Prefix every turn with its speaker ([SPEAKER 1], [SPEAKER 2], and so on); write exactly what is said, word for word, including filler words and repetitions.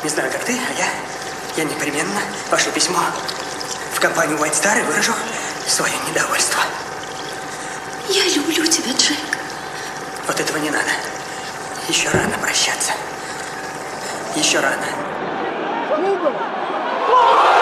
[SPEAKER 1] Не знаю, как ты, а я, я непременно пошлю письмо в компанию White Star и выражу свое недовольство.
[SPEAKER 2] Я люблю тебя, Джек.
[SPEAKER 1] Вот этого не надо. Еще рано прощаться. Еще рано.